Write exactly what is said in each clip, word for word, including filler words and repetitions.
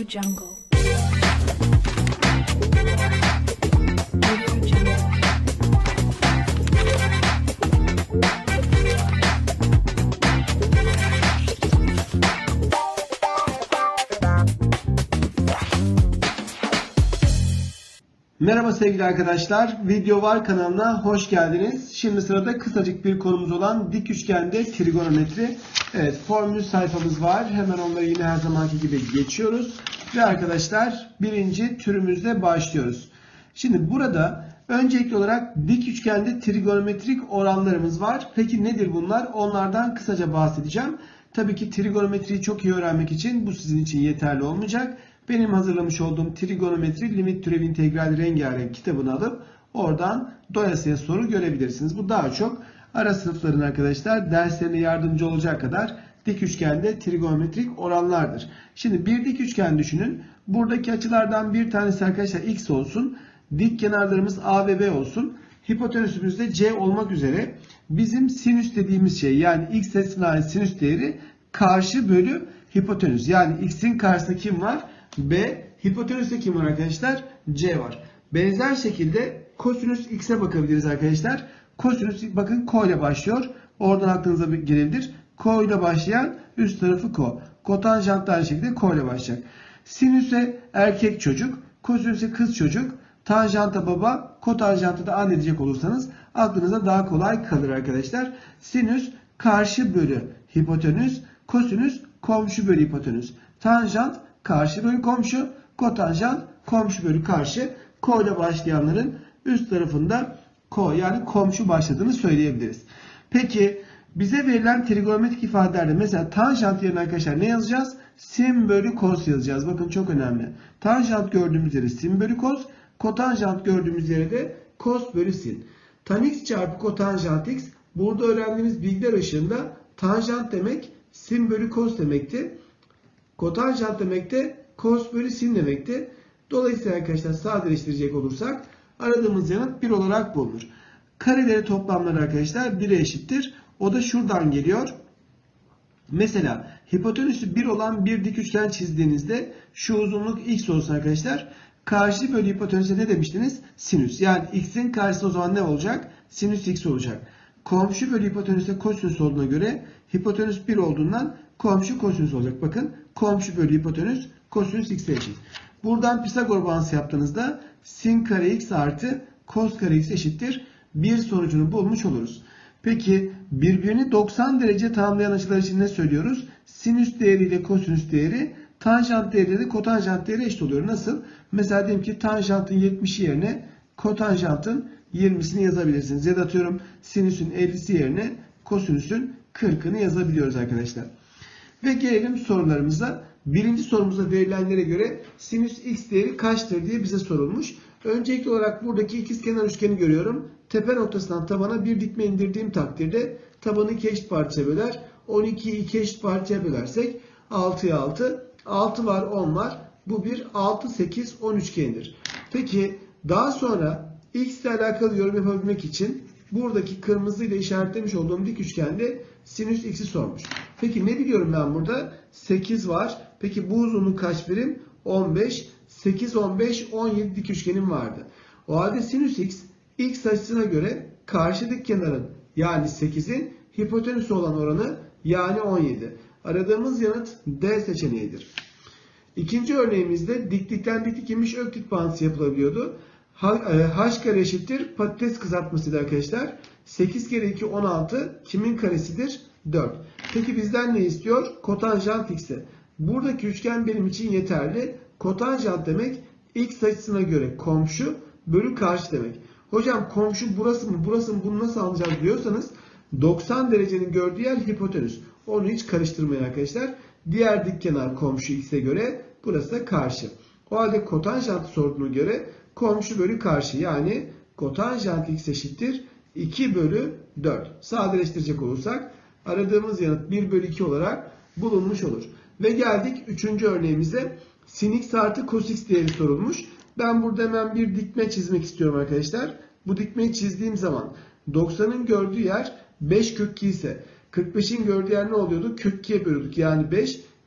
Jungle. Audio Jungle. Merhaba sevgili arkadaşlar, Video Var kanalına hoş geldiniz. Şimdi sırada kısacık bir konumuz olan dik üçgende trigonometri. Evet, formül sayfamız var. Hemen onları yine her zamanki gibi geçiyoruz. Ve arkadaşlar birinci türümüzle başlıyoruz. Şimdi burada öncelikli olarak dik üçgende trigonometrik oranlarımız var. Peki nedir bunlar? Onlardan kısaca bahsedeceğim. Tabii ki trigonometriyi çok iyi öğrenmek için bu sizin için yeterli olmayacak. Benim hazırlamış olduğum trigonometri limit türev integral rengarenk kitabını alıp oradan doyasıya soru görebilirsiniz. Bu daha çok ara sınıfların arkadaşlar derslerine yardımcı olacak kadar dik üçgende trigonometrik oranlardır. Şimdi bir dik üçgen düşünün. Buradaki açılardan bir tanesi arkadaşlar x olsun. Dik kenarlarımız a ve b olsun. Hipotenüsümüz de c olmak üzere bizim sinüs dediğimiz şey, yani x açısına ait sinüs değeri karşı bölü hipotenüs. Yani x'in karşısında kim var? B. Hipotenüste kim var arkadaşlar? C var. Benzer şekilde kosinüs x'e bakabiliriz arkadaşlar. Kosinüs bakın ko ile başlıyor. Oradan aklınıza gelebilir. Ko ile başlayan üst tarafı ko. Kotanjant da aynı şekilde ko ile başlayacak. Sinüse erkek çocuk, kosinüse kız çocuk, tanjanta baba, kotanjanta da anne diyecek olursanız aklınıza daha kolay kalır arkadaşlar. Sinüs karşı bölü hipotenüs, kosinüs komşu bölü hipotenüs, tanjant karşı bölü komşu, kotanjant komşu bölü karşı. Ko ile başlayanların üst tarafında ko, yani komşu başladığını söyleyebiliriz. Peki bize verilen trigonometrik ifadelerde mesela tanjant yerine arkadaşlar ne yazacağız? Sin bölü kos yazacağız. Bakın çok önemli. Tanjant gördüğümüz yere sin bölü kos, kotanjant gördüğümüz yere de kos bölü sin. Tan x çarpı kotanjant x, burada öğrendiğimiz bilgiler ışığında tanjant demek sin bölü kos demekti. Kotanjant demek de kos bölü sin demekti. Dolayısıyla arkadaşlar sadeleştirecek olursak aradığımız yanıt bir olarak bulunur. Kareleri toplamları arkadaşlar bire eşittir. O da şuradan geliyor. Mesela hipotenüsü bir olan bir dik üçgen çizdiğinizde şu uzunluk x olsun arkadaşlar. Karşı bölü hipotenüse ne demiştiniz? Sinüs. Yani x'in karşısı o zaman ne olacak? Sinüs x olacak. Komşu bölü hipotenüse kosinüs olduğuna göre hipotenüs bir olduğundan komşu kosinüs olacak. Bakın komşu bölü hipotenüs kosinüs x'e eşit. Buradan Pisagor bağıntısı yaptığınızda sin kare x artı kos kare x eşittir bir sonucunu bulmuş oluruz. Peki birbirini doksan derece tamamlayan açılar için ne söylüyoruz? Sinüs değeri ile kosinüs değeri tanjant değeri ile kotanjant değeri eşit oluyor. Nasıl? Mesela diyelim ki tanjantın yetmişi yerine kotanjantın yirmisini yazabilirsiniz. Ya da atıyorum sinüsün ellisi yerine kosinüsün kırkını yazabiliyoruz arkadaşlar. Ve gelelim sorularımıza. Birinci sorumuza verilenlere göre sinüs x değeri kaçtır diye bize sorulmuş. Öncelikli olarak buradaki ikizkenar üçgeni görüyorum. Tepe noktasından tabana bir dikme indirdiğim takdirde tabanı iki eşit parçaya böler. on ikiyi iki eşit parçaya bölersek altıya altı. altı var, on var. Bu bir altı, sekiz, on üçgenidir. Peki daha sonra x ile alakalı yorum yapabilmek için buradaki kırmızı ile işaretlemiş olduğum dik üçgende sinüs x'i sormuş. Peki ne biliyorum ben burada? sekiz var. Peki bu uzunluk kaç birim? on beş. sekiz, on beş, on yedi dik üçgenim vardı. O halde sinüs x, x açısına göre karşı dik kenarın yani sekizin hipotenüsü olan oranı yani on yedi. Aradığımız yanıt D seçeneğidir. İkinci örneğimizde diklikten diklik inmiş öklit bağıntısı yapılabiliyordu. H kare eşittir patates kızartmasıydı arkadaşlar. sekiz kere iki on altı kimin karesidir? dört. Peki bizden ne istiyor? Kotanjant x'e. Buradaki üçgen benim için yeterli. Kotanjant demek x açısına göre komşu bölü karşı demek. Hocam komşu burası mı burası mı bunu nasıl alacağız diyorsanız doksan derecenin gördüğü yer hipotenüs. Onu hiç karıştırmayın arkadaşlar. Diğer dik kenar komşu x'e göre, burası da karşı. O halde kotanjantı sorduğuna göre komşu bölü karşı, yani kotanjant x eşittir iki bölü dört. Sadeleştirecek olursak aradığımız yanıt bir bölü iki olarak bulunmuş olur. Ve geldik üçüncü örneğimize. Sin x artı cos x değeri sorulmuş. Ben burada hemen bir dikme çizmek istiyorum arkadaşlar. Bu dikmeyi çizdiğim zaman doksanın gördüğü yer beş kök iki ise kırk beşin gördüğü yer ne oluyordu? Kök ikiye bölüyorduk. Yani beş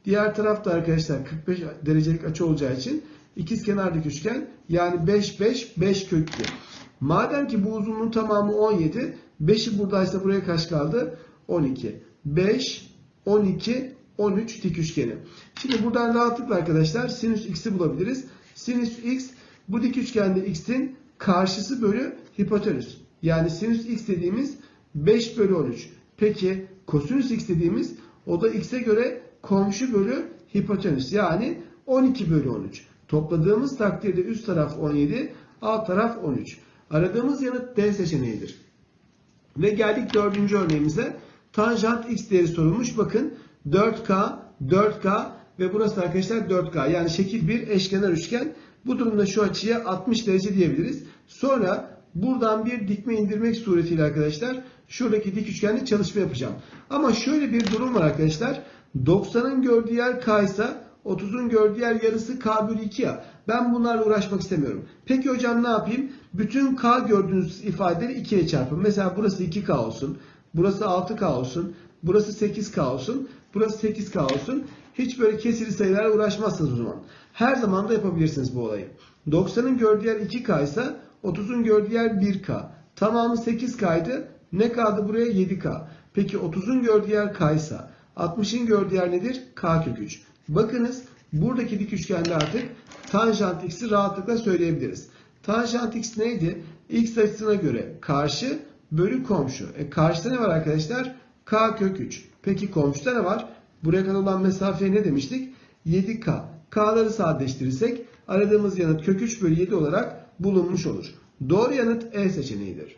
Diğer tarafta arkadaşlar kırk beş derecelik açı olacağı için ikizkenar dik üçgen, yani beş beş beş kök iki. Madem ki bu uzunluğun tamamı on yedi, beşi buradaysa buraya kaç kaldı? on iki. beş, on iki, on üç dik üçgeni. Şimdi buradan rahatlıkla arkadaşlar sinüs x'i bulabiliriz. Sinüs x, bu dik üçgende x'in karşısı bölü hipotenüs. Yani sinüs x dediğimiz beş bölü on üç. Peki kosinüs x dediğimiz, o da x'e göre komşu bölü hipotenüs. Yani on iki bölü on üç. Topladığımız takdirde üst taraf on yedi, alt taraf on üç. Aradığımız yanıt D seçeneğidir. Ve geldik dördüncü örneğimize. Tanjant x değeri sorulmuş. Bakın dört K, dört K ve burası arkadaşlar dört K. Yani şekil bir eşkenar üçgen. Bu durumda şu açıya altmış derece diyebiliriz. Sonra buradan bir dikme indirmek suretiyle arkadaşlar şuradaki dik üçgende çalışma yapacağım. Ama şöyle bir durum var arkadaşlar. doksanın gördüğü yer K ise otuzun gördüğü yer yarısı K bölü iki ya. Ben bunlarla uğraşmak istemiyorum. Peki hocam ne yapayım? Bütün K gördüğünüz ifadeleri ikiye çarpın. Mesela burası iki K olsun. Burası altı K olsun. Burası sekiz K olsun. Burası sekiz K olsun. Hiç böyle kesiri sayılarla uğraşmazsınız o zaman. Her zaman da yapabilirsiniz bu olayı. doksanın gördüğü yer iki K ise otuzun gördüğü yer bir K. Tamamı sekiz K'ydı. Ne kaldı buraya? yedi K. Peki otuzun gördüğü yer K ise altmışın gördüğü yer nedir? K kök üç. Bakınız buradaki dik üçgende artık tanjant x'i rahatlıkla söyleyebiliriz. Tanjant x neydi? X açısına göre karşı bölü komşu. E karşıda ne var arkadaşlar? K kök üç. Peki komşuda ne var? Buraya kadar olan mesafeye ne demiştik? yedi K. K'ları sadeleştirirsek aradığımız yanıt kök üç bölü yedi olarak bulunmuş olur. Doğru yanıt E seçeneğidir.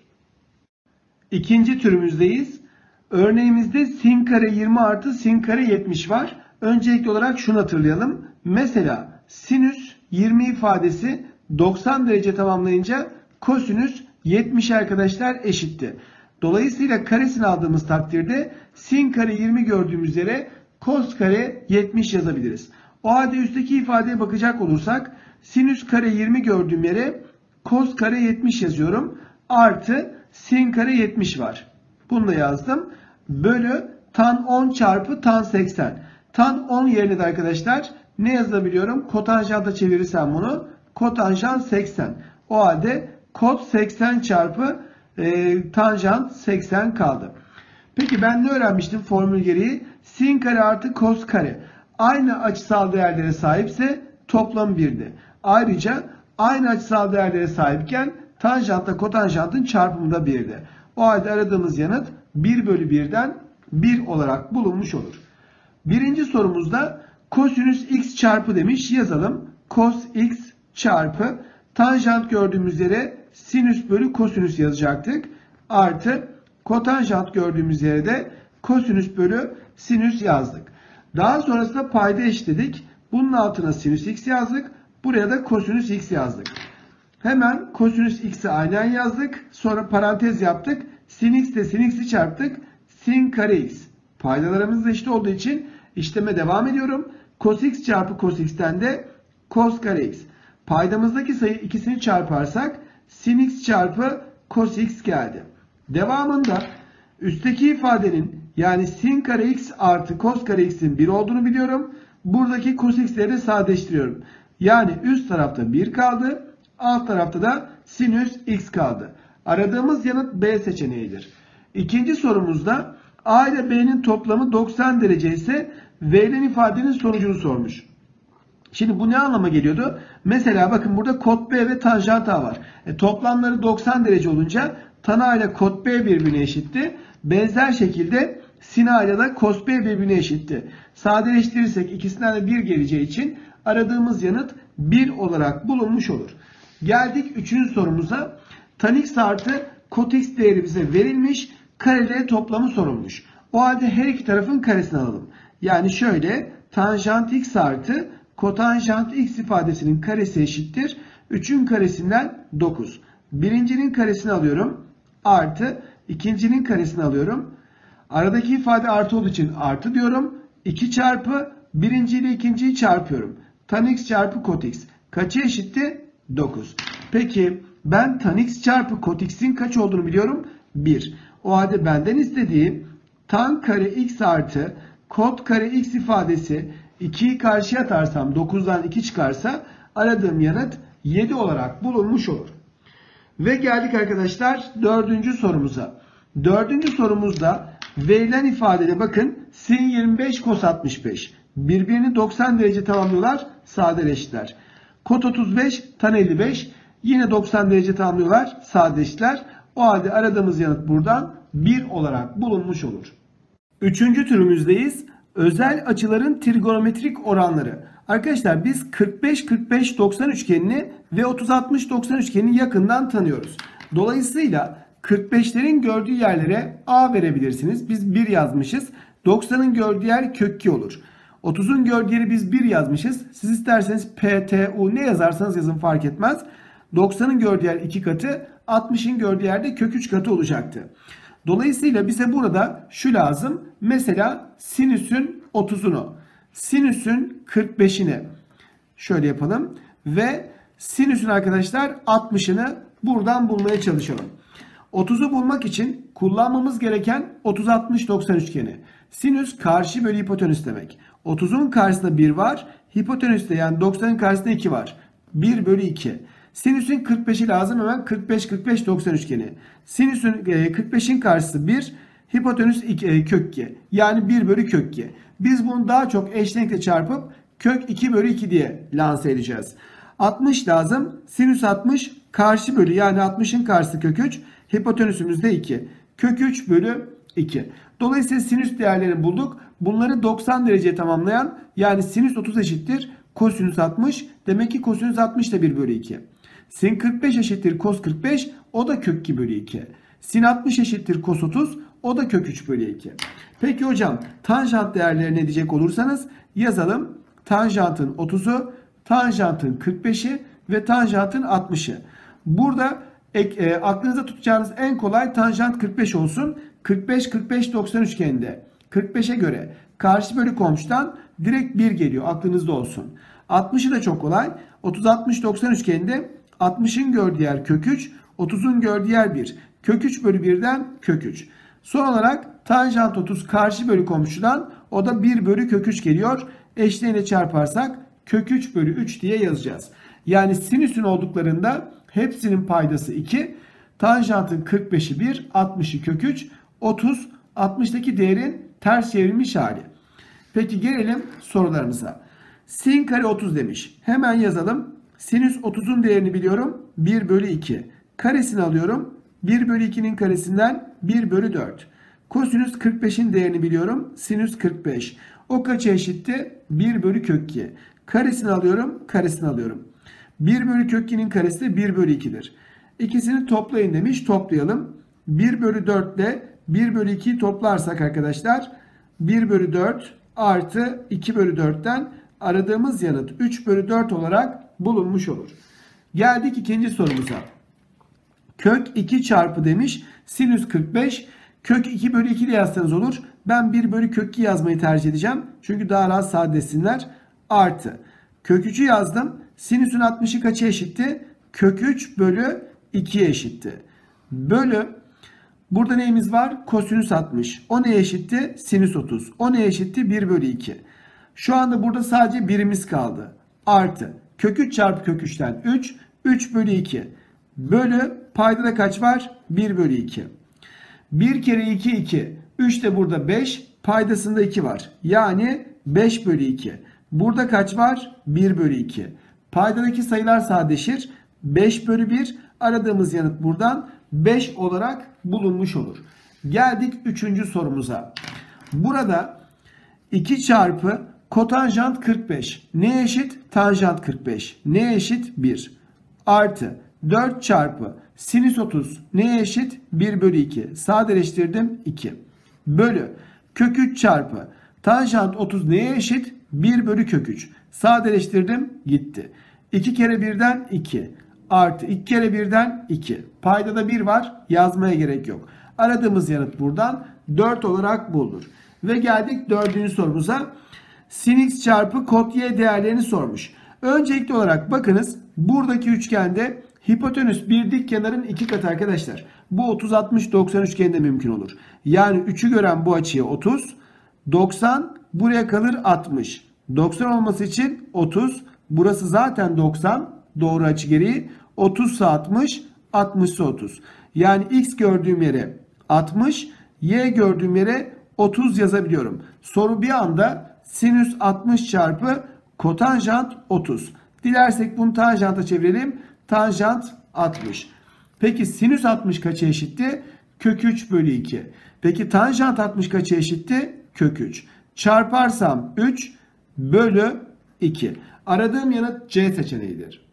İkinci türümüzdeyiz. Örneğimizde sin kare yirmi artı sin kare yetmiş var. Öncelikli olarak şunu hatırlayalım. Mesela sinüs yirmi ifadesi doksan derece tamamlayınca kosinüs yetmiş arkadaşlar eşitti. Dolayısıyla karesini aldığımız takdirde sin kare yirmi gördüğümüz yere kos kare yetmiş yazabiliriz. O halde üstteki ifadeye bakacak olursak sinüs kare yirmi gördüğüm yere kos kare yetmiş yazıyorum. Artı sin kare yetmiş var. Bunu da yazdım. Bölü tan on çarpı tan seksen. Tan on yerine de arkadaşlar ne yazabiliyorum? Kotanjanta çevirirsem bunu kotanjant seksen. O halde kot seksen çarpı e, tanjant seksen kaldı. Peki ben ne öğrenmiştim formül gereği? Sin kare artı kos kare aynı açısal değerlere sahipse toplam birdi. Ayrıca aynı açısal değerlere sahipken tanjantla kotanjantın çarpımı da birdi. O halde aradığımız yanıt bir bölü birden bir olarak bulunmuş olur. Birinci sorumuzda kosinüs x çarpı demiş. Yazalım. Cos x çarpı tanjant gördüğümüz yere sinüs bölü kosinüs yazacaktık. Artı kotanjant gördüğümüz yere de kosinüs bölü sinüs yazdık. Daha sonrasında payda eşitledik. Bunun altına sinüs x yazdık. Buraya da kosinüs x yazdık. Hemen kosinüs x'i aynen yazdık. Sonra parantez yaptık. Sin x ile sin x'i çarptık. Sin kare x. Paydalarımız da eşit olduğu için işleme devam ediyorum. Cos x çarpı cos x'ten de cos kare x. Paydamızdaki sayı ikisini çarparsak sin x çarpı cos x geldi. Devamında üstteki ifadenin yani sin kare x artı cos kare x'in bir olduğunu biliyorum. Buradaki cos x'leri de sadeleştiriyorum. Yani üst tarafta bir kaldı. Alt tarafta da sinüs x kaldı. Aradığımız yanıt B seçeneğidir. İkinci sorumuzda A ile B'nin toplamı doksan derece ise verilen ifadenin sonucunu sormuş. Şimdi bu ne anlama geliyordu? Mesela bakın burada kot B ve tanjant A var. E, toplamları doksan derece olunca tan A ile kot B birbirine eşitti. Benzer şekilde sin A ile de cos B birbirine eşitti. Sadeleştirirsek ikisinden de bir geleceği için aradığımız yanıt bir olarak bulunmuş olur. Geldik üçüncü sorumuza. Tan x artı kot x değeri bize verilmiş. Kareleri toplamı sorulmuş. O halde her iki tarafın karesini alalım. Yani şöyle tanjant x artı kotanjant x ifadesinin karesi eşittir. üçün karesinden dokuz. Birincinin karesini alıyorum. Artı ikincinin karesini alıyorum. Aradaki ifade artı olduğu için artı diyorum. iki çarpı birinci ile ikinciyi çarpıyorum. Tan x çarpı kot x. Kaça eşitti? dokuz. Peki ben tan x çarpı kot x'in kaç olduğunu biliyorum? bir. O halde benden istediği tan kare x artı kot kare x ifadesi ikiyi karşıya atarsam dokuzdan iki çıkarsa aradığım yanıt yedi olarak bulunmuş olur. Ve geldik arkadaşlar dördüncü sorumuza. Dördüncü sorumuzda verilen ifadede bakın sin yirmi beş kos altmış beş. Birbirini doksan derece tamamlıyorlar, sadeleştiler. Kot otuz beş tan elli beş yine doksan derece tamamlıyorlar, sadeleştiler. O halde aradığımız yanıt buradan bir olarak bulunmuş olur. Üçüncü türümüzdeyiz. Özel açıların trigonometrik oranları. Arkadaşlar biz kırk beş kırk beş doksan üçgenini ve otuz altmış doksan üçgenini yakından tanıyoruz. Dolayısıyla kırk beşlerin gördüğü yerlere A verebilirsiniz. Biz bir yazmışız. doksanın gördüğü yer kök iki olur. otuzun gördüğü yeri biz bir yazmışız. Siz isterseniz P, T, U ne yazarsanız yazın fark etmez. doksanın gördüğü yer iki katı, altmışın gördüğü yerde kök üç katı olacaktı. Dolayısıyla bize burada şu lazım. Mesela sinüsün otuzunu, sinüsün kırk beşini şöyle yapalım ve sinüsün arkadaşlar altmışını buradan bulmaya çalışalım. otuzu bulmak için kullanmamız gereken otuz altmış doksan üçgeni. Sinüs karşı bölü hipotenüs demek. otuzun karşısında bir var. Hipotenüste yani doksanın karşısında iki var. bir bölü iki. Sinüsün kırk beşi lazım, hemen kırk beş kırk beş doksan üçgeni. Sinüsün kırk beşin karşısı bir. Hipotenüs kök iki. Yani bir bölü kök iki. Biz bunu daha çok eşlenikle çarpıp kök iki bölü iki diye lanse edeceğiz. altmış lazım. Sinüs altmış karşı bölü yani altmışın karşısı kök üç. Hipotenüsümüz de iki. Kök üç bölü iki. Dolayısıyla sinüs değerlerini bulduk. Bunları doksan dereceye tamamlayan yani sinüs otuz eşittir kosinüs altmış. Demek ki kosinüs altmış da bir bölü iki. Sin kırk beş eşittir kos kırk beş. O da kök iki bölü iki. Sin altmış eşittir kos otuz. O da kök üç bölü iki. Peki hocam tanjant değerlerini edecek olursanız yazalım. Tanjantın otuzu, tanjantın kırk beşi ve tanjantın altmışı. Burada ek, e, aklınıza tutacağınız en kolay tanjant kırk beş olsun. kırk beş kırk beş doksan üçgeninde kırk beşe göre karşı bölü komşudan direkt bir geliyor. Aklınızda olsun. altmışı da çok kolay. otuz altmış doksan üçgeninde altmışın gördüğü yer kök üç, otuzun gördüğü yer bir. Kök üç bölü birden kök üç. Son olarak tanjant otuz karşı bölü komşudan o da bir bölü kök üç geliyor. Eşleğine çarparsak kök üç bölü üç diye yazacağız. Yani sinüsün olduklarında hepsinin paydası iki. Tanjantın kırk beşi bir, altmışı kök üç, otuz, altmıştaki değerin ters çevrilmiş hali. Peki gelelim sorularımıza. Sin kare otuz demiş. Hemen yazalım. Sinüs otuzun değerini biliyorum. bir bölü iki. Karesini alıyorum. bir bölü ikinin karesinden bir bölü dört. Kosinüs kırk beşin değerini biliyorum. Sinüs kırk beş. O kaça eşitti? bir bölü kök iki. Karesini alıyorum. Karesini alıyorum. bir bölü kök ikinin karesi de bir bölü iki'dir. İkisini toplayın demiş. Toplayalım. bir bölü dört ile bir bölü iki'yi toplarsak arkadaşlar bir bölü dört artı iki bölü dört'ten aradığımız yanıt üç bölü dört olarak bulunmuş olur. Geldik ikinci sorumuza. Kök iki çarpı demiş. Sinüs kırk beş. Kök iki bölü iki de yazsanız olur. Ben bir bölü kök iki yazmayı tercih edeceğim. Çünkü daha rahat sadeleşsinler. Artı. Kök üç'ü yazdım. Sinüsün altmışı kaça eşitti? Kök üç bölü iki'ye eşitti. Bölü. Burada neyimiz var? Kosinüs altmış. O neye eşitti? Sinüs otuz. O neye eşitti? bir bölü iki. Şu anda burada sadece birimiz kaldı. Artı. Kök üç çarpı kök üç'ten üç. üç bölü iki. Bölü. Payda da kaç var? bir bölü iki. bir kere iki iki. üç de burada beş. Paydasında iki var. Yani beş bölü iki. Burada kaç var? bir bölü iki. Paydadaki sayılar sadeleşir. beş bölü bir. Aradığımız yanıt buradan beş olarak bulunmuş olur. Geldik üçüncü sorumuza. Burada iki çarpı kotanjant kırk beş. Neye eşit? Tanjant kırk beş. Neye eşit? bir. Artı dört çarpı sinüs otuz. Neye eşit? bir bölü iki. Sadeleştirdim. iki. Bölü kök üç çarpı tanjant otuz neye eşit? bir bölü kök üç. Sadeleştirdim. Gitti. iki kere bir'den iki. Artı iki kere bir'den iki. Paydada bir var. Yazmaya gerek yok. Aradığımız yanıt buradan dört olarak bulunur. Ve geldik dördüncü sorumuza. Sin x çarpı kot y değerlerini sormuş. Öncelikli olarak bakınız. Buradaki üçgende hipotenüs bir dik kenarın iki katı arkadaşlar. Bu otuz altmış doksan üçgeninde mümkün olur. Yani üçü gören bu açıya otuz. doksan buraya kalır altmış. doksan olması için otuz. Burası zaten doksan. Doğru açı gereği. otuz ise altmış. altmış ise otuz. Yani x gördüğüm yere altmış. Y gördüğüm yere otuz yazabiliyorum. Soru bir anda sinüs altmış çarpı kotanjant otuz. Dilersek bunu tanjanta çevirelim. Tanjant altmış. Peki sinüs altmış kaça eşitti? Kök üç bölü iki. Peki tanjant altmış kaça eşitti? Kök üç. Çarparsam üç bölü iki. Aradığım yanıt C seçeneğidir.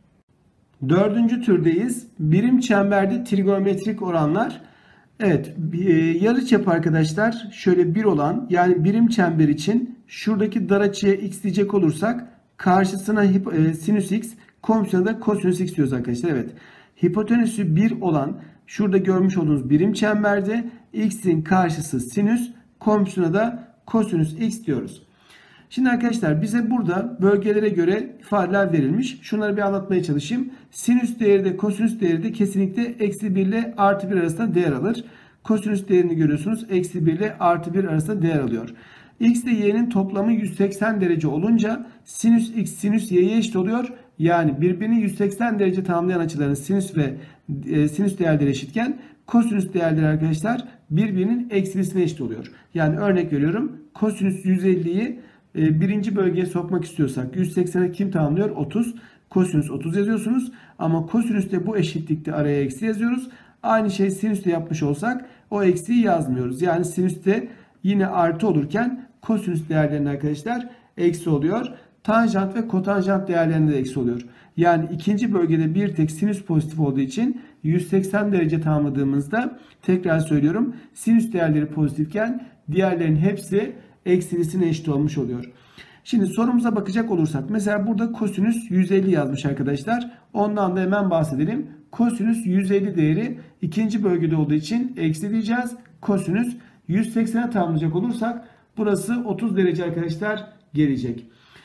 Dördüncü türdeyiz. Birim çemberde trigonometrik oranlar. Evet, yarıçapı arkadaşlar şöyle bir olan, yani birim çember için şuradaki dar açıya x diyecek olursak karşısına sinüs x, komşusuna da kosinüs x diyoruz arkadaşlar. Evet. Hipotenüsü bir olan şurada görmüş olduğunuz birim çemberde x'in karşısı sinüs, komşusuna da kosinüs x diyoruz. Şimdi arkadaşlar bize burada bölgelere göre ifadeler verilmiş. Şunları bir anlatmaya çalışayım. Sinüs değeri de kosinüs değeri de kesinlikle eksi bir ile artı bir arasında değer alır. Kosinüs değerini görüyorsunuz. Eksi bir ile artı bir arasında değer alıyor. X ile y'nin toplamı yüz seksen derece olunca sinüs x sinüs y'ye eşit oluyor. Yani birbirini yüz seksen derece tamamlayan açıların sinüs ve e, sinüs değerleri eşitken kosinüs değerleri arkadaşlar birbirinin eksilisine eşit oluyor. Yani örnek veriyorum. Kosinüs yüz elliyi e, birinci bölgeye sokmak istiyorsak yüz seksene kim tamamlıyor? otuz. Kosinüs otuz yazıyorsunuz. Ama kosinüste bu eşitlikte araya eksi yazıyoruz. Aynı şey sinüste yapmış olsak o eksiği yazmıyoruz. Yani sinüste yine artı olurken kosinüs değerlerinde arkadaşlar eksi oluyor. Tanjant ve kotanjant değerlerinde de eksi oluyor. Yani ikinci bölgede bir tek sinüs pozitif olduğu için yüz seksen derece tamamladığımızda tekrar söylüyorum sinüs değerleri pozitifken diğerlerin hepsi eksilisine eşit olmuş oluyor. Şimdi sorumuza bakacak olursak mesela burada kosinüs yüz elli yazmış arkadaşlar. Ondan da hemen bahsedelim. Kosinüs yüz elli değeri ikinci bölgede olduğu için eksi diyeceğiz. Kosinüs yüz seksene tamamlayacak olursak burası otuz derece arkadaşlar gelecek.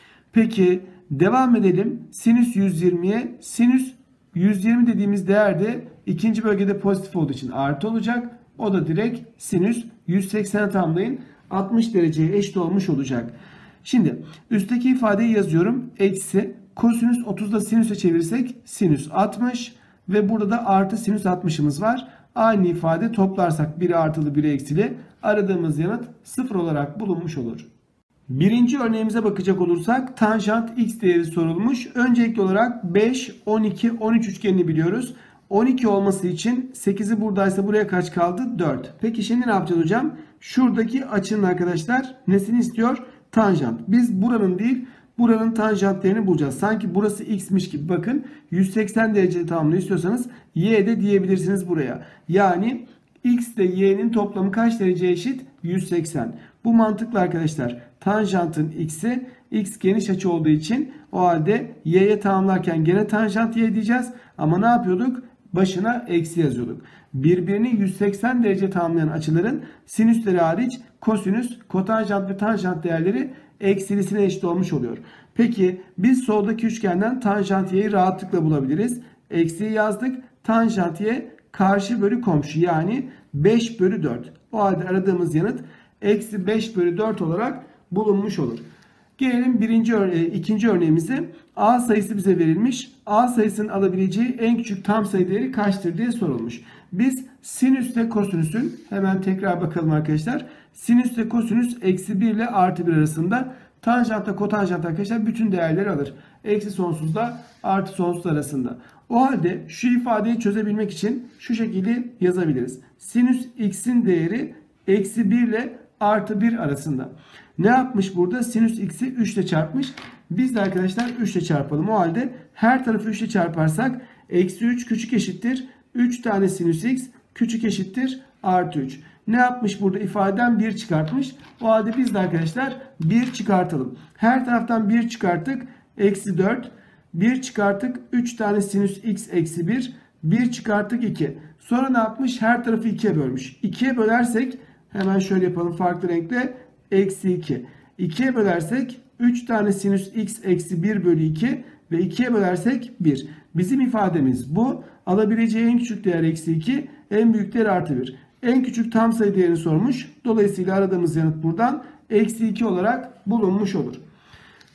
Peki devam edelim. Sinüs yüz yirmiye. Sinüs yüz yirmi dediğimiz değer de ikinci bölgede pozitif olduğu için artı olacak. O da direkt sinüs yüz seksene tamamlayın. altmış dereceye eşit olmuş olacak. Şimdi üstteki ifadeyi yazıyorum. Eksi kosinüs otuzda sinüse çevirirsek sinüs altmış ve burada da artı sinüs altmışımız var. Aynı ifade toplarsak biri artılı biri eksili aradığımız yanıt sıfır olarak bulunmuş olur. Birinci örneğimize bakacak olursak tanjant x değeri sorulmuş. Öncelikli olarak beş, on iki, on üç üçgenini biliyoruz. on iki olması için sekizi buradaysa buraya kaç kaldı? dört. Peki şimdi ne yapacağız hocam? Şuradaki açının arkadaşlar nesini istiyor? Tanjant. Biz buranın değil buranın tanjant değerini bulacağız. Sanki burası x'miş gibi bakın. yüz seksen derecede tamamını istiyorsanız y de diyebilirsiniz buraya. Yani x ile y'nin toplamı kaç derece eşit? yüz seksen. Bu mantıklı arkadaşlar. Tanjantın x'i x geniş açı olduğu için o halde y'ye tamamlarken gene tanjant y diyeceğiz. Ama ne yapıyorduk? Başına eksi yazıyorduk. Birbirini yüz seksen derece tamamlayan açıların sinüsleri hariç kosinüs, kotanjant ve tanjant değerleri eksilisine eşit olmuş oluyor. Peki biz soldaki üçgenden tanjant y'yi rahatlıkla bulabiliriz. Eksiyi yazdık. Tanjant y karşı bölü komşu yani beş bölü dört. O halde aradığımız yanıt eksi beş bölü dört olarak bulunmuş olur. Gelelim birinci örne ikinci örneğimize. A sayısı bize verilmiş. A sayısının alabileceği en küçük tam sayı değeri kaçtır diye sorulmuş. Biz sinüs ile kosinüsün hemen tekrar bakalım arkadaşlar. Sinüs ile kosinüs eksi bir ile artı bir arasında. Tanjant ile kotanjant arkadaşlar bütün değerleri alır. Eksi sonsuzla artı sonsuz arasında. O halde şu ifadeyi çözebilmek için şu şekilde yazabiliriz. Sinüs x'in değeri eksi bir ile artı bir arasında. Ne yapmış burada? Sinüs x'i üç ile çarpmış. Biz de arkadaşlar üç ile çarpalım. O halde her tarafı üç ile çarparsak eksi üç küçük eşittir. üç tane sinüs x küçük eşittir artı üç. Ne yapmış burada? İfadeden bir çıkartmış. O halde biz de arkadaşlar bir çıkartalım. Her taraftan bir çıkarttık. Eksi dört. bir çıkarttık. üç tane sinüs x eksi bir. bir çıkarttık iki. Sonra ne yapmış? Her tarafı ikiye bölmüş. ikiye bölersek hemen şöyle yapalım farklı renkle. Eksi iki. ikiye bölersek üç tane sinüs x eksi bir bölü iki ve ikiye bölersek bir. Bizim ifademiz bu. Alabileceği en küçük değer eksi iki. En büyük değer artı bir. En küçük tam sayı değerini sormuş. Dolayısıyla aradığımız yanıt buradan eksi iki olarak bulunmuş olur.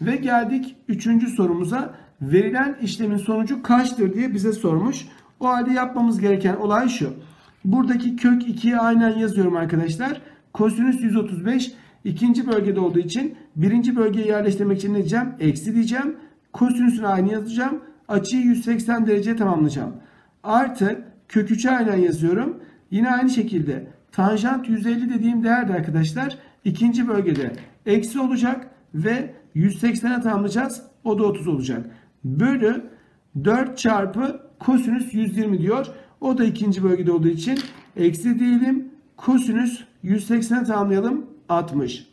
Ve geldik üçüncü sorumuza. Verilen işlemin sonucu kaçtır diye bize sormuş. O halde yapmamız gereken olay şu. Buradaki kök ikiyi aynen yazıyorum arkadaşlar. Kosinüs yüz otuz beş ikinci bölgede olduğu için birinci bölgeye yerleştirmek için ne diyeceğim? Eksi diyeceğim. Kosinüsünü aynı yazacağım. Açıyı yüz seksen dereceye tamamlayacağım. Artı kök üçü aynen yazıyorum. Yine aynı şekilde tanjant yüz elli dediğim değer de arkadaşlar ikinci bölgede eksi olacak ve yüz seksene tamamlayacağız. O da otuz olacak. Bölü dört çarpı kosinüs yüz yirmi diyor. O da ikinci bölgede olduğu için eksi diyelim. Kosinüs yüz seksene tamamlayalım. altmış.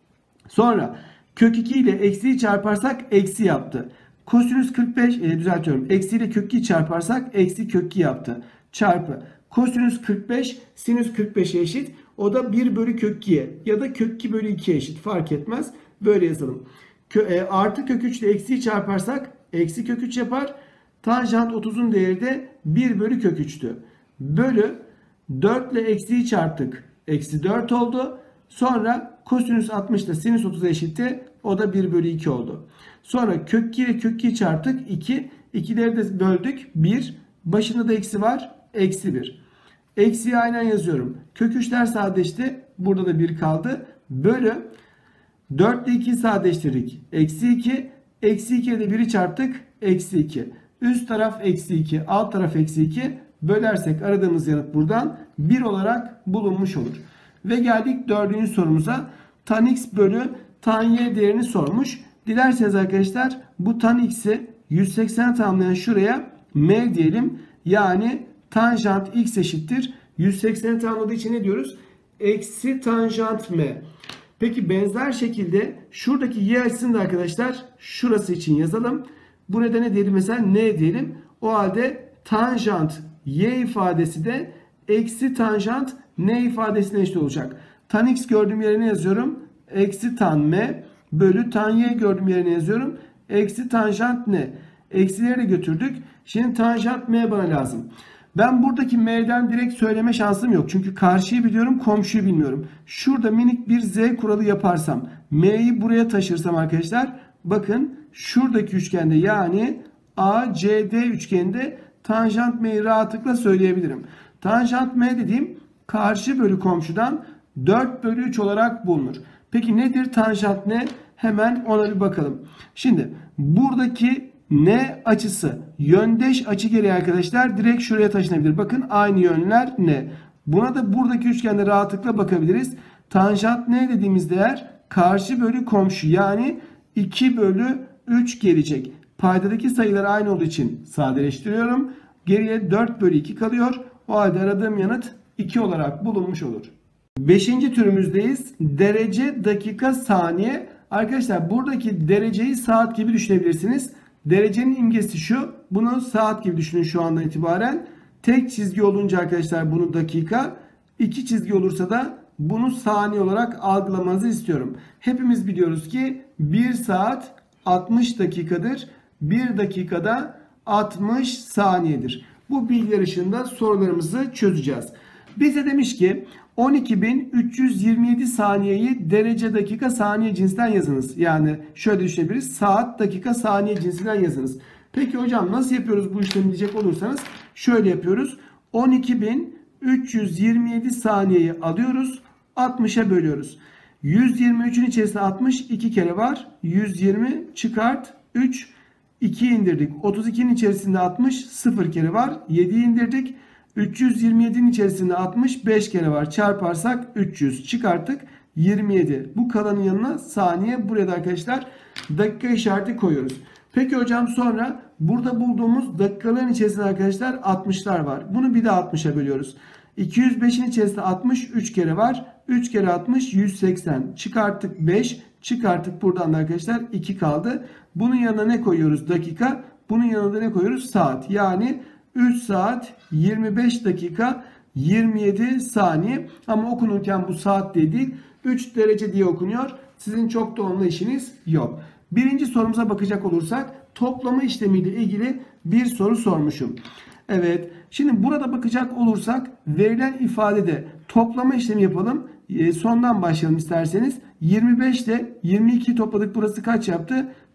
Sonra kök iki ile eksiyi çarparsak eksi yaptı. Kosinüs kırk beş e, düzeltiyorum. Eksi ile kök iki çarparsak eksi kök iki yaptı. Çarpı kosinüs kırk beş sinüs kırk beşe eşit. O da bir bölü kök ikiye ya da kök iki bölü ikiye eşit. Fark etmez. Böyle yazalım. Kö, e, artı kök üç ile eksiyi çarparsak eksi kök üç yapar. Tanjant otuzun değeri de bir bölü kök üç'tü. Bölü dört ile eksiyi çarptık. Eksi dört oldu. Sonra kosinüs altmış ile sinüs otuza eşitti. O da bir bölü iki oldu. Sonra kök iki ile kök ikiyi çarptık. iki. ikileri de böldük. bir. Başında da eksi var. Eksi bir. Eksiyi aynen yazıyorum. Kök üçler sadeleşti. Burada da bir kaldı. Bölü dört ile ikiyi sadeleştirdik. Eksi iki. Eksi iki ile de biri çarptık. Eksi iki. Üst taraf eksi iki. Alt taraf eksi iki. Bölersek aradığımız yanıt buradan bir olarak bulunmuş olur. Ve geldik dördüncü sorumuza. Tan x bölü tan y değerini sormuş. Dilerseniz arkadaşlar bu tan x'i yüz seksen tamamlayan şuraya m diyelim. Yani tanjant x eşittir. yüz sekseni tamamladığı için ne diyoruz? Eksi tanjant m. Peki benzer şekilde şuradaki y açısını da arkadaşlar şurası için yazalım. Bu nedenle diyelim mesela n diyelim. O halde tanjant y ifadesi de eksi tanjant n ifadesine eşit olacak. Tan x gördüğüm yerine yazıyorum. Eksi tan m bölü tan y gördüğüm yerine yazıyorum. Eksi tanjant n. Eksileri de götürdük. Şimdi tanjant m bana lazım. Ben buradaki m'den direkt söyleme şansım yok. Çünkü karşıyı biliyorum, komşuyu bilmiyorum. Şurada minik bir z kuralı yaparsam, m'yi buraya taşırsam arkadaşlar, bakın şuradaki üçgende yani A C D üçgeninde tanjant m'yi rahatlıkla söyleyebilirim. Tanjant m dediğim karşı bölü komşudan dört bölü üç olarak bulunur. Peki nedir tanjant n? Hemen ona bir bakalım. Şimdi buradaki n açısı yöndeş açı gereği arkadaşlar direkt şuraya taşınabilir. Bakın aynı yönler n. Buna da buradaki üçgende rahatlıkla bakabiliriz. Tanjant n dediğimiz değer karşı bölü komşu yani iki bölü üç gelecek. Paydadaki sayılar aynı olduğu için sadeleştiriyorum. Geriye dört bölü iki kalıyor. O halde aradığım yanıt iki olarak bulunmuş olur. Beşinci türümüzdeyiz. Derece, dakika, saniye. Arkadaşlar buradaki dereceyi saat gibi düşünebilirsiniz. Derecenin imgesi şu. Bunu saat gibi düşünün şu andan itibaren. Tek çizgi olunca arkadaşlar bunu dakika. İki çizgi olursa da bunu saniye olarak algılamanızı istiyorum. Hepimiz biliyoruz ki bir saat altmış dakikadır. bir dakikada altmış saniyedir. Bu bilgiler ışığında sorularımızı çözeceğiz. Bize demiş ki on iki bin üç yüz yirmi yedi saniyeyi derece, dakika, saniye cinsinden yazınız. Yani şöyle düşünebiliriz. Saat, dakika, saniye cinsinden yazınız. Peki hocam nasıl yapıyoruz bu işlemi diyecek olursanız şöyle yapıyoruz. on iki bin üç yüz yirmi yedi saniyeyi alıyoruz. altmışa bölüyoruz. yüz yirmi üçün içerisinde altmış iki kere var. yüz yirmi çıkart üç. ikiyi indirdik. otuz ikinin içerisinde altmış sıfır kere var. yediyi indirdik. üç yüz yirmi yedinin içerisinde altmış beş kere var. Çarparsak üç yüz çıkarttık. yirmi yedi. Bu kalanın yanına saniye. Buraya da arkadaşlar dakika işareti koyuyoruz. Peki hocam sonra burada bulduğumuz dakikaların içerisinde arkadaşlar altmışlar var. Bunu bir de altmışa bölüyoruz. iki yüz beşin içerisinde altmış üç kere var. üç kere altmış yüz seksen. Çıkarttık beş. Çıkarttık buradan da arkadaşlar iki kaldı. Bunun yanına ne koyuyoruz? Dakika. Bunun yanına da ne koyuyoruz? Saat. Yani üç saat yirmi beş dakika yirmi yedi saniye. Ama okunurken bu saat diye değil üç derece diye okunuyor. Sizin çok da onunla işiniz yok. Birinci sorumuza bakacak olursak toplama işlemiyle ilgili bir soru sormuşum. Evet. Şimdi burada bakacak olursak verilen ifadede toplama işlemi yapalım. E, sondan başlayalım isterseniz. yirmi beş ile yirmi ikiyi topladık. Burası kaç yaptı?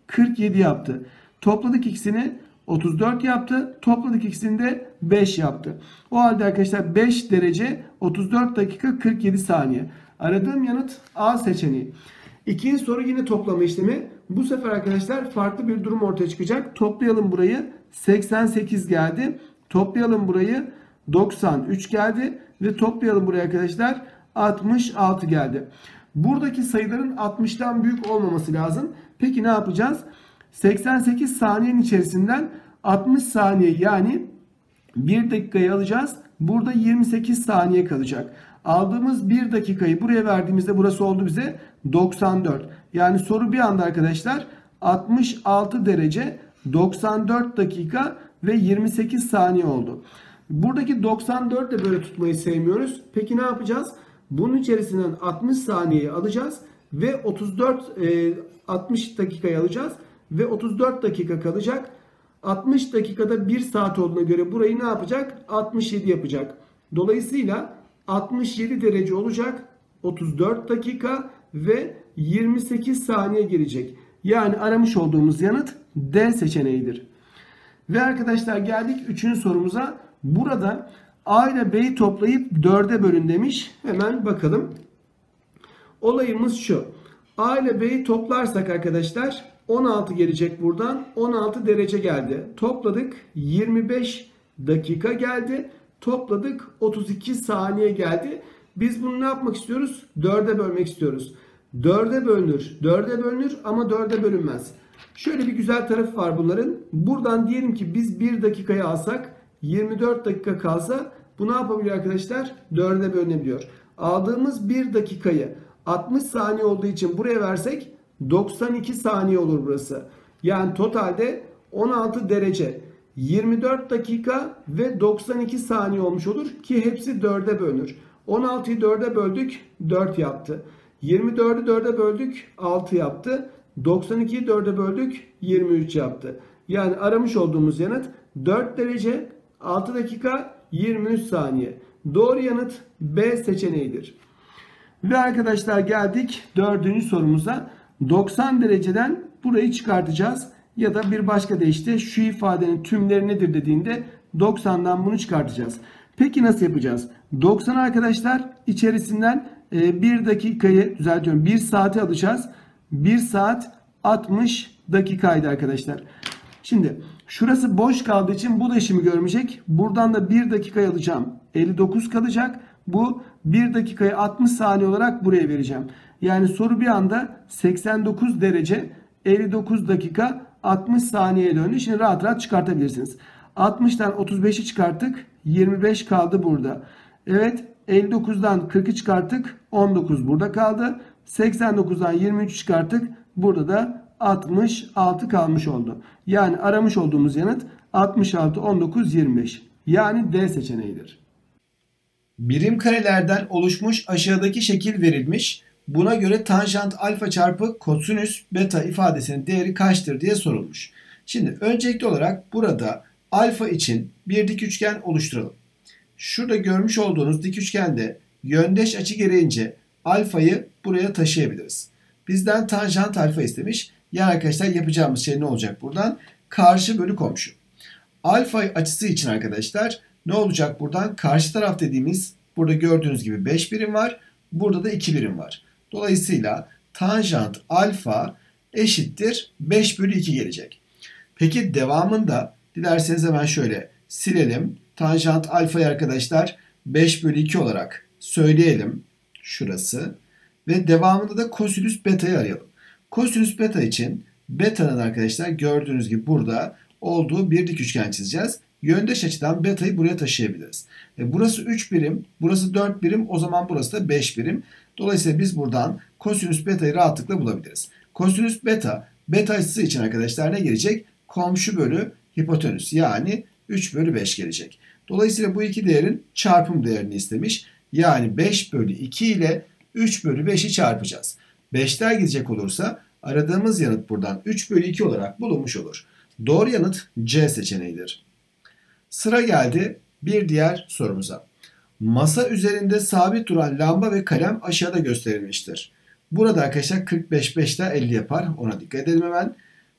kırk yedi yaptı. Topladık ikisini, otuz dört yaptı. Topladık ikisini de beş yaptı. O halde arkadaşlar beş derece otuz dört dakika kırk yedi saniye. Aradığım yanıt A seçeneği. İkinci soru yine toplama işlemi. Bu sefer arkadaşlar farklı bir durum ortaya çıkacak. Toplayalım burayı. seksen sekiz geldi. Toplayalım burayı. doksan üç geldi. Ve toplayalım buraya arkadaşlar. altmış altı geldi. Buradaki sayıların altmıştan büyük olmaması lazım. Peki ne yapacağız? seksen sekiz saniyenin içerisinden altmış saniye yani bir dakikayı alacağız. Burada yirmi sekiz saniye kalacak. Aldığımız bir dakikayı buraya verdiğimizde burası oldu bize doksan dört. Yani soru bir anda arkadaşlar altmış altı derece doksan dört dakika ve yirmi sekiz saniye oldu. Buradaki doksan dört de böyle tutmayı sevmiyoruz. Peki ne yapacağız? Bunun içerisinden altmış saniyeyi alacağız ve otuz dört altmış dakikayı alacağız ve otuz dört dakika kalacak. altmış dakikada bir saat olduğuna göre burayı ne yapacak? altmış yedi yapacak. Dolayısıyla altmış yedi derece olacak. otuz dört dakika ve yirmi sekiz saniye gelecek. Yani aramış olduğumuz yanıt D seçeneğidir. Ve arkadaşlar geldik üçüncü sorumuza. Burada A ile B'yi toplayıp dörde bölün demiş. Hemen bakalım. Olayımız şu. A ile B'yi toplarsak arkadaşlar on altı gelecek buradan. on altı derece geldi. Topladık yirmi beş dakika geldi. Topladık otuz iki saniye geldi. Biz bunu ne yapmak istiyoruz? dörde bölmek istiyoruz. dörde bölünür. dörde bölünür ama dörde bölünmez. Şöyle bir güzel tarafı var bunların. Buradan diyelim ki biz bir dakikayı alsak yirmi dört dakika kalsa bu ne yapabiliyor arkadaşlar? dörde bölünebiliyor. Aldığımız bir dakikayı altmış saniye olduğu için buraya versek doksan iki saniye olur burası. Yani totalde on altı derece yirmi dört dakika ve doksan iki saniye olmuş olur ki hepsi dörde bölünür. on altıyı dörde böldük dört yaptı. yirmi dördü dörde böldük altı yaptı. doksan ikiyi dörde böldük yirmi üç yaptı. Yani aramış olduğumuz yanıt dört derece altı dakika yirmi üç saniye. Doğru yanıt B seçeneğidir. Ve arkadaşlar geldik dördüncü sorumuza. doksan dereceden burayı çıkartacağız. Ya da bir başka deyişle şu ifadenin tümleri nedir dediğinde doksandan bunu çıkartacağız. Peki nasıl yapacağız? doksan arkadaşlar içerisinden bir dakikayı düzeltiyorum. bir saati alacağız. bir saat altmış dakikaydı arkadaşlar. Şimdi şurası boş kaldığı için bu da işimi görmeyecek. Buradan da bir dakikayı alacağım. elli dokuz kalacak. Bu bir dakikayı altmış saniye olarak buraya vereceğim. Yani soru bir anda seksen dokuz derece elli dokuz dakika altmış saniyeye döndü. Şimdi rahat rahat çıkartabilirsiniz. altmıştan otuz beşi çıkarttık. yirmi beş kaldı burada. Evet, elli dokuzdan kırkı çıkarttık. on dokuz burada kaldı. seksen dokuzdan yirmi üç çıkarttık. Burada da altmış altı kalmış oldu. Yani aramış olduğumuz yanıt altmış altı, on dokuz, yirmi beş. Yani D seçeneğidir. Birim karelerden oluşmuş aşağıdaki şekil verilmiş. Buna göre tanjant alfa çarpı kosinüs beta ifadesinin değeri kaçtır diye sorulmuş. Şimdi öncelikli olarak burada alfa için bir dik üçgen oluşturalım. Şurada görmüş olduğunuz dik üçgende yöndeş açı gereğince alfayı buraya taşıyabiliriz. Bizden tanjant alfa istemiş. Yani arkadaşlar yapacağımız şey ne olacak buradan? Karşı bölü komşu. Alfa açısı için arkadaşlar ne olacak buradan? Karşı taraf dediğimiz burada gördüğünüz gibi beş birim var. Burada da iki birim var. Dolayısıyla tanjant alfa eşittir beş bölü iki gelecek. Peki devamında dilerseniz hemen şöyle silelim. Tanjant alfayı arkadaşlar beş bölü iki olarak söyleyelim. Şurası. Ve devamında da kosinüs beta'yı arayalım. Kosinüs beta için beta'nın arkadaşlar gördüğünüz gibi burada olduğu bir dik üçgen çizeceğiz. Yöndeş açıdan beta'yı buraya taşıyabiliriz. E burası üç birim, burası dört birim, o zaman burası da beş birim. Dolayısıyla biz buradan kosinüs beta'yı rahatlıkla bulabiliriz. Kosinüs beta, beta açısı için arkadaşlar ne gelecek? Komşu bölü hipotenüs, yani üç bölü beş gelecek. Dolayısıyla bu iki değerin çarpım değerini istemiş. Yani beş bölü iki ile üç bölü beşi çarpacağız. beşler gidecek olursa aradığımız yanıt buradan üç bölü iki olarak bulunmuş olur. Doğru yanıt C seçeneğidir. Sıra geldi bir diğer sorumuza. Masa üzerinde sabit duran lamba ve kalem aşağıda gösterilmiştir. Burada arkadaşlar kırk beş beşte elli yapar. Ona dikkat edelim hemen.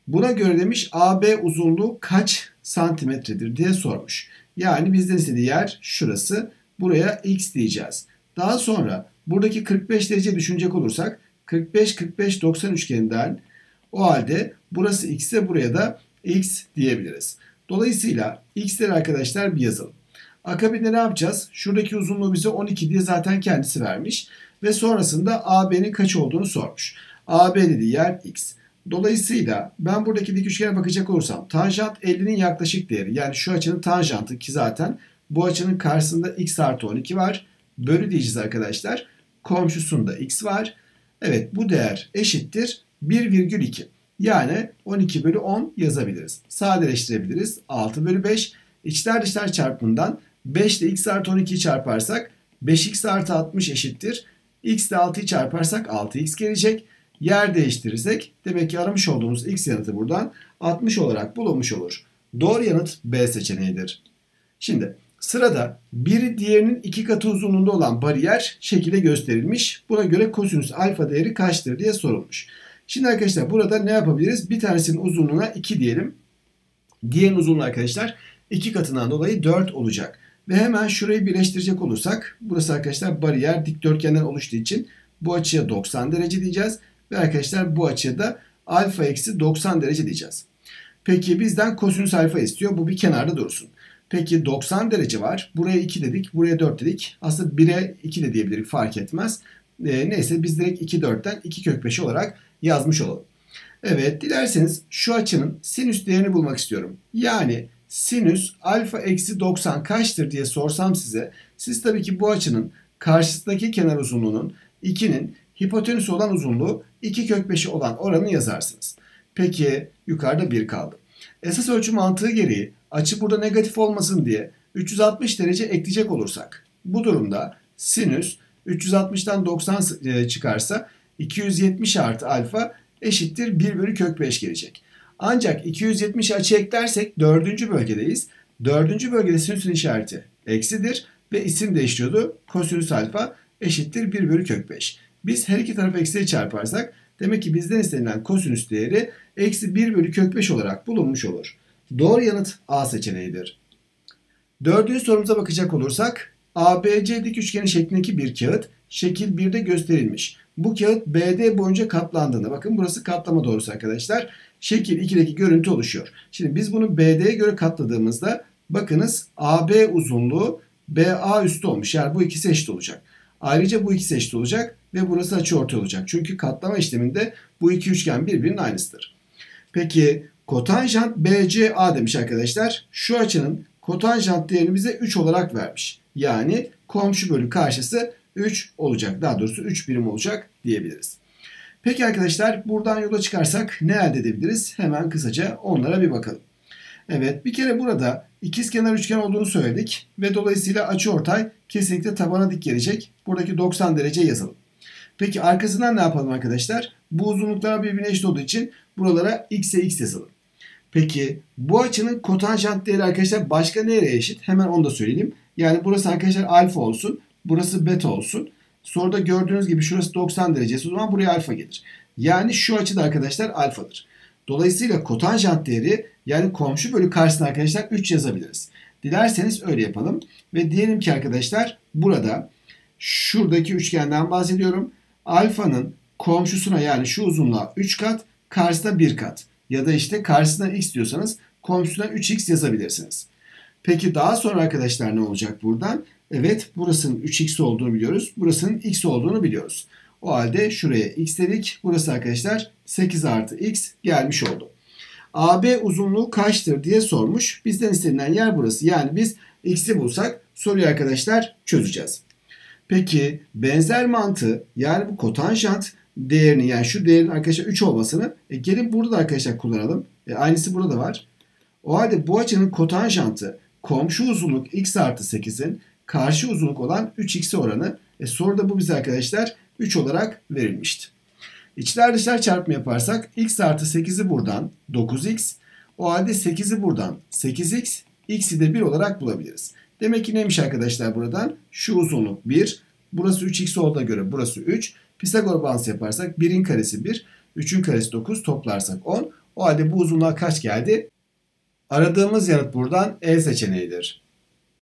Buna göre demiş A B uzunluğu kaç santimetredir diye sormuş. Yani bizden istediği yer şurası. Buraya x diyeceğiz. Daha sonra buradaki kırk beş derece düşünecek olursak kırk beş kırk beş doksan üçgeninden o halde burası x ise buraya da x diyebiliriz. Dolayısıyla x'leri arkadaşlar bir yazalım. Akabinde ne yapacağız? Şuradaki uzunluğu bize on iki diye zaten kendisi vermiş. Ve sonrasında A B'nin kaç olduğunu sormuş. A B dediği yer x. Dolayısıyla ben buradaki dik üçgene bakacak olursam tanjant ellinin yaklaşık değeri, yani şu açının tanjantı ki zaten bu açının karşısında x artı on iki var. Bölü diyeceğiz arkadaşlar. Komşusunda x var. Evet, bu değer eşittir bir virgül iki. Yani on iki bölü on yazabiliriz. Sadeleştirebiliriz. altı bölü beş. İçler dışlar çarpımından beş ile x artı on ikiyi çarparsak beş x artı altmış eşittir. X ile altıyı çarparsak altı x gelecek. Yer değiştirirsek demek ki aramış olduğumuz x yanıtı buradan altmış olarak bulunmuş olur. Doğru yanıt B seçeneğidir. Şimdi sırada biri diğerinin iki katı uzunluğunda olan bariyer şekilde gösterilmiş. Buna göre kosinüs alfa değeri kaçtır diye sorulmuş. Şimdi arkadaşlar burada ne yapabiliriz? Bir tanesinin uzunluğuna iki diyelim. Diğerinin uzunluğu arkadaşlar iki katından dolayı dört olacak. Ve hemen şurayı birleştirecek olursak burası arkadaşlar bariyer dikdörtgenden oluştuğu için bu açıya doksan derece diyeceğiz. Ve arkadaşlar bu açıya da alfa eksi doksan derece diyeceğiz. Peki bizden kosinüs alfa istiyor. Bu bir kenarda dursun. Peki doksan derece var. Buraya iki dedik. Buraya dört dedik. Aslında bire iki de diyebilirik, fark etmez. E, neyse biz direkt iki dörtten iki kök beş olarak yazmış olalım. Evet, dilerseniz şu açının sinüs değerini bulmak istiyorum. Yani sinüs alfa eksi doksan kaçtır diye sorsam size, siz tabii ki bu açının karşısındaki kenar uzunluğunun ikinin hipotenüsü olan uzunluğu iki kök beşi olan oranını yazarsınız. Peki yukarıda bir kaldı. Esas ölçü mantığı gereği açı burada negatif olmasın diye üç yüz altmış derece ekleyecek olursak, bu durumda sinüs üç yüz altmıştan doksan çıkarsa iki yüz yetmiş artı alfa eşittir bir bölü kök beş gelecek. Ancak iki yüz yetmiş açı eklersek dördüncü bölgedeyiz. dördüncü bölgede sinüsün işareti eksidir ve isim değiştiriyordu. Kosinüs alfa eşittir bir bölü kök beş. Biz her iki tarafı eksiye çarparsak demek ki bizden istenilen kosinüs değeri eksi bir bölü kök beş olarak bulunmuş olur. Doğru yanıt A seçeneğidir. Dördüncü sorumuza bakacak olursak A B C dik üçgeni şeklindeki bir kağıt şekil birde gösterilmiş. Bu kağıt B D boyunca katlandığında, bakın burası katlama doğrusu arkadaşlar, şekil ikideki görüntü oluşuyor. Şimdi biz bunu B D'ye göre katladığımızda bakınız A B uzunluğu B A üstü olmuş. Yani bu ikisi eşit olacak. Ayrıca bu ikisi eşit olacak ve burası açıortay olacak. Çünkü katlama işleminde bu iki üçgen birbirinin aynısıdır. Peki kotanjant B C A demiş arkadaşlar. Şu açının kotanjant değerini bize üç olarak vermiş. Yani komşu bölü karşısı üç olacak. Daha doğrusu üç birim olacak diyebiliriz. Peki arkadaşlar, buradan yola çıkarsak ne elde edebiliriz? Hemen kısaca onlara bir bakalım. Evet, bir kere burada ikizkenar üçgen olduğunu söyledik ve dolayısıyla açıortay kesinlikle tabana dik gelecek. Buradaki doksan derece yazalım. Peki arkasından ne yapalım arkadaşlar? Bu uzunluklar birbirine eşit olduğu için buralara x'e x yazalım. Peki bu açının kotanjant değeri arkadaşlar başka nereye eşit? Hemen onu da söyleyeyim. Yani burası arkadaşlar alfa olsun. Burası beta olsun. Soruda gördüğünüz gibi şurası doksan derecesi. O zaman buraya alfa gelir. Yani şu açıda arkadaşlar alfadır. Dolayısıyla kotanjant değeri, yani komşu bölü karşısına arkadaşlar üç yazabiliriz. Dilerseniz öyle yapalım. Ve diyelim ki arkadaşlar burada şuradaki üçgenden bahsediyorum. Alfanın komşusuna, yani şu uzunluğa üç kat, karşısına bir kat. Ya da işte karşısına x diyorsanız komşusuna üç x yazabilirsiniz. Peki daha sonra arkadaşlar ne olacak buradan? Evet, burasının üç x olduğunu biliyoruz. Burasının x olduğunu biliyoruz. O halde şuraya x dedik. Burası arkadaşlar sekiz artı x gelmiş oldu. A B uzunluğu kaçtır diye sormuş. Bizden istenilen yer burası. Yani biz x'i bulsak soruyu arkadaşlar çözeceğiz. Peki benzer mantığı, yani bu kotanjant değerini, yani şu değerin arkadaşlar üç olmasını e, gelin burada da arkadaşlar kullanalım. E, aynısı burada da var. O halde bu açının kotanjantı komşu uzunluk x artı sekizin karşı uzunluk olan üç x'e oranı. E, soruda bu bize arkadaşlar üç olarak verilmişti. İçler dışlar çarpımı yaparsak x artı sekizi buradan dokuz x. O halde sekizi buradan sekiz x. X'i de bir olarak bulabiliriz. Demek ki neymiş arkadaşlar buradan? Şu uzunluk bir. Burası üç x olduğuna göre burası üç. Pisagor bağıntısı yaparsak birin karesi bir. üçün karesi dokuz, toplarsak on. O halde bu uzunluğa kaç geldi? Aradığımız yanıt buradan E seçeneğidir.